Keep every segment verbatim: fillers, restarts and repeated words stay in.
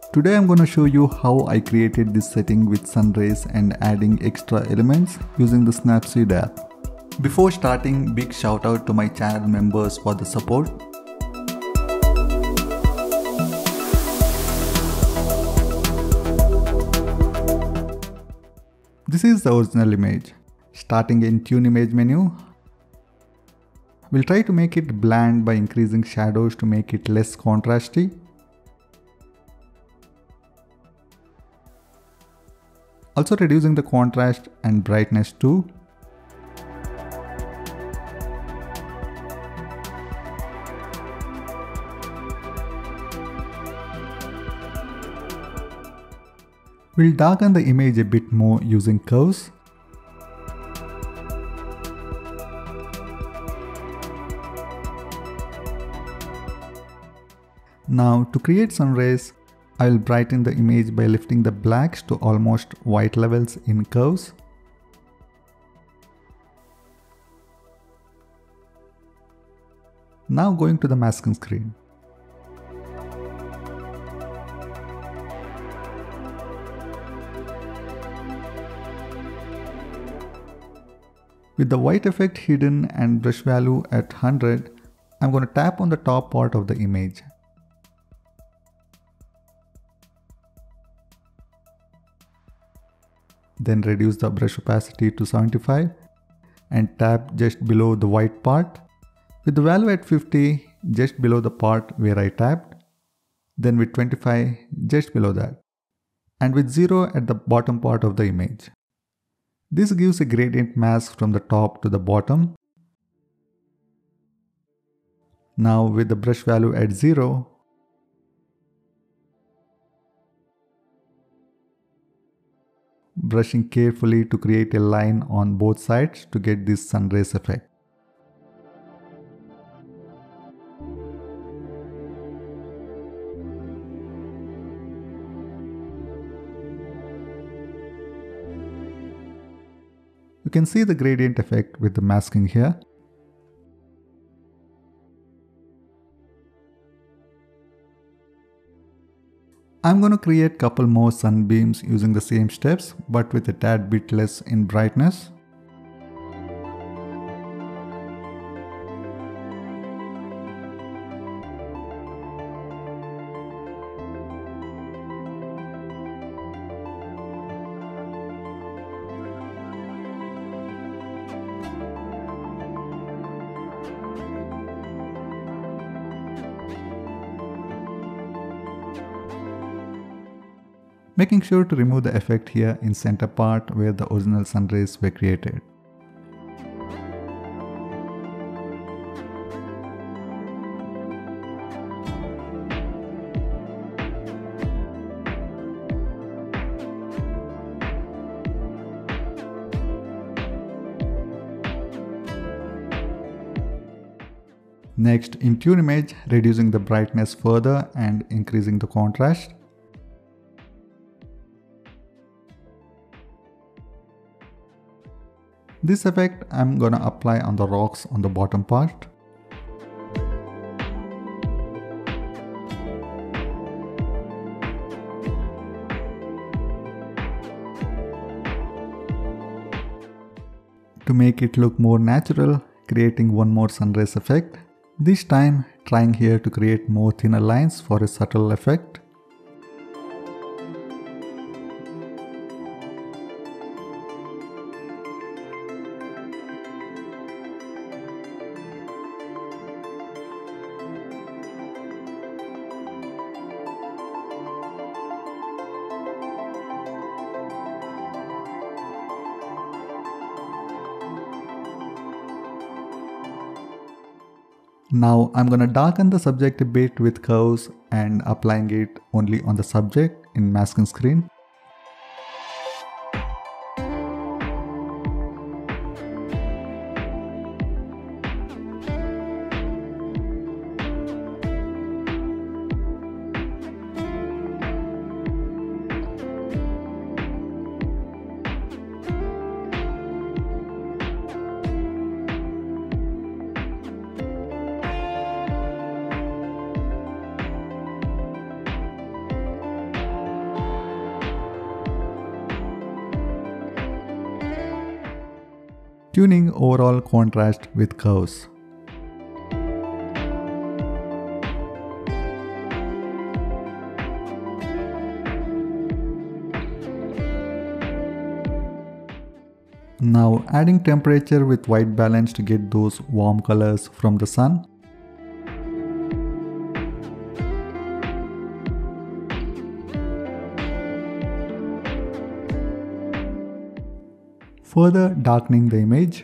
Today I'm going to show you how I created this setting with SUNRAYS and adding extra elements using the Snapseed app. Before starting, big shout out to my channel members for the support. This is the original image. Starting in Tune Image menu, we'll try to make it bland by increasing shadows to make it less contrasty. Also reducing the contrast and brightness too. We'll darken the image a bit more using curves. Now to create some rays, I will brighten the image by lifting the blacks to almost white levels in curves. Now going to the masking screen. With the white effect hidden and brush value at one hundred, I'm going to tap on the top part of the image. Then reduce the brush opacity to seventy-five and tap just below the white part. With the value at fifty, just below the part where I tapped. Then with twenty-five, just below that. And with zero at the bottom part of the image. This gives a gradient mask from the top to the bottom. Now with the brush value at zero, brushing carefully to create a line on both sides to get this sunrays effect. You can see the gradient effect with the masking here. I'm going to create couple more sunbeams using the same steps but with a tad bit less in brightness. Making sure to remove the effect here in center part where the original sunrays were created. Next, in Tune Image, reducing the brightness further and increasing the contrast. This effect I'm gonna apply on the rocks on the bottom part. To make it look more natural, creating one more sunrays effect. This time trying here to create more thinner lines for a subtle effect. Now I'm gonna darken the subject a bit with curves and applying it only on the subject in masking screen. tuning overall contrast with curves. Now adding temperature with white balance to get those warm colors from the sun. Further darkening the image.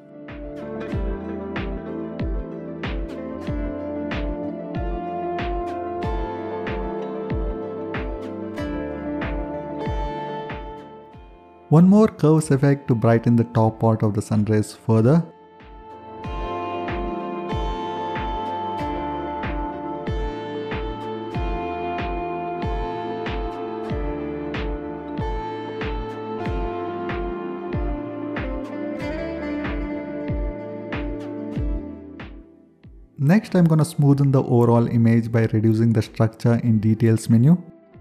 One more curves effect to brighten the top part of the sunrays further. Next, I'm gonna smoothen the overall image by reducing the structure in details menu.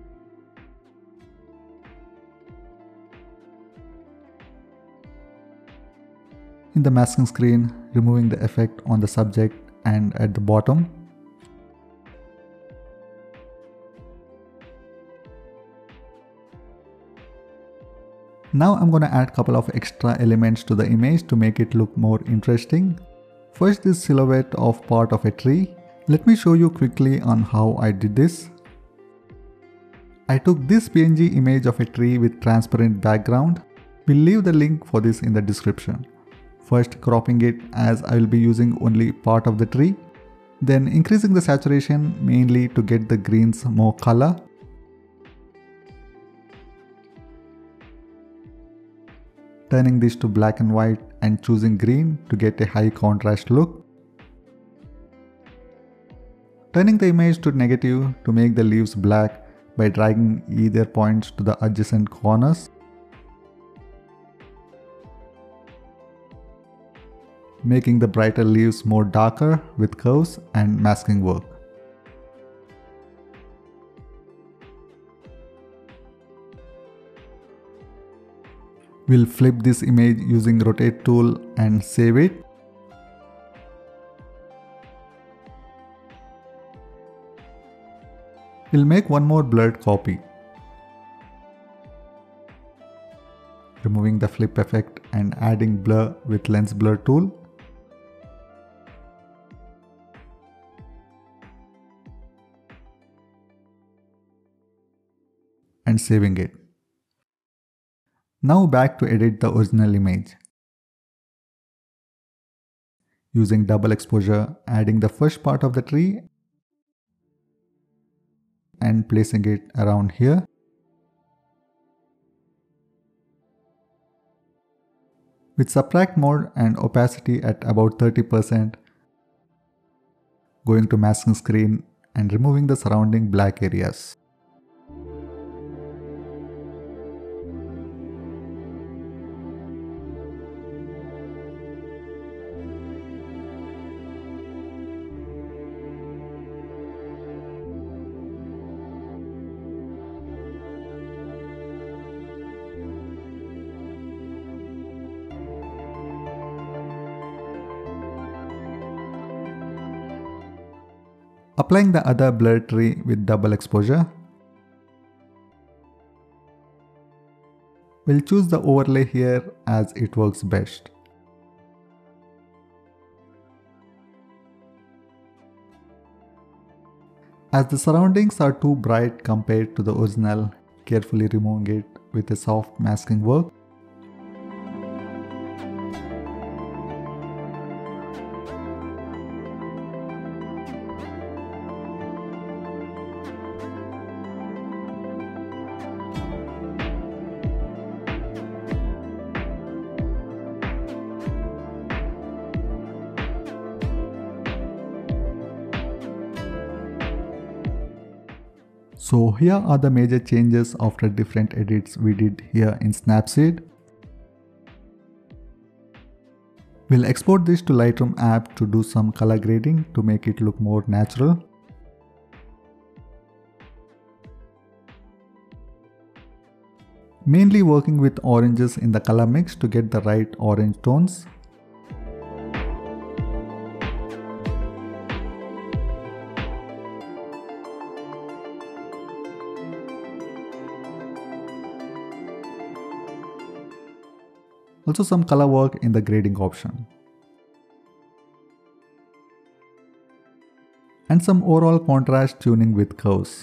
In the masking screen, removing the effect on the subject and at the bottom. Now I'm gonna add a couple of extra elements to the image to make it look more interesting. First, this silhouette of part of a tree. Let me show you quickly on how I did this. I took this P N G image of a tree with transparent background. We'll leave the link for this in the description. First, cropping it as I will be using only part of the tree. Then increasing the saturation mainly to get the greens more color. Turning this to black and white and choosing green to get a high contrast look. Turning the image to negative to make the leaves black by dragging either points to the adjacent corners. Making the brighter leaves more darker with curves and masking work. We'll flip this image using rotate tool and save it. We'll make one more blurred copy. Removing the flip effect and adding blur with lens blur tool. And saving it. Now back to edit the original image. Using double exposure, adding the first part of the tree and placing it around here. With subtract mode and opacity at about thirty percent, going to masking screen and removing the surrounding black areas. Applying the other blurred tree with double exposure. We'll choose the overlay here as it works best. As the surroundings are too bright compared to the original, carefully removing it with a soft masking work. So here are the major changes after different edits we did here in Snapseed. We'll export this to Lightroom app to do some color grading to make it look more natural. Mainly working with oranges in the color mix to get the right orange tones. Also some color work in the grading option. And some overall contrast tuning with curves.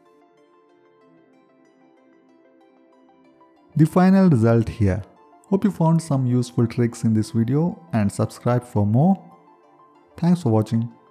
The final result here. Hope you found some useful tricks in this video and subscribe for more. Thanks for watching.